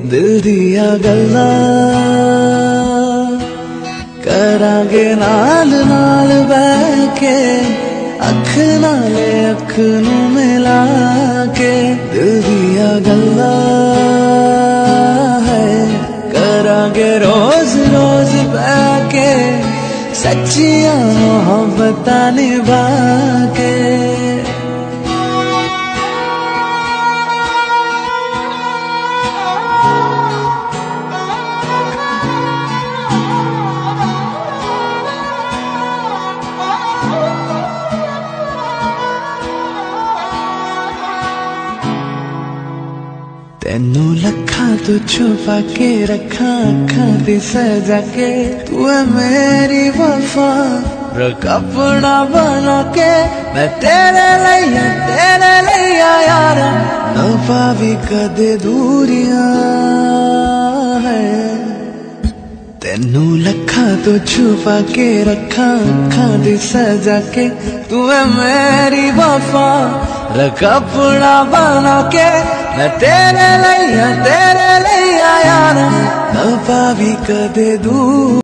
दिल दिया गल्ला करांगे नाल नाल बह के अख नाले अख नू मिला के दिल दिया गल्ला है करांगे रोज रोज बह के सच्चियां मोहब्बत निभा के। तेनू लखा तो छुपा के रखा अखा दी सजा के तू है मेरी वफा रख अपना बना के मैं तेरे लिया यारा न पावी कदे दूरियां है। तेनू लखा तो छुपा के रखा अखा दी सजा के तू है मेरी वफा रख अपना बना के मैं तेरे लिया यारा न पावी कदे दूर।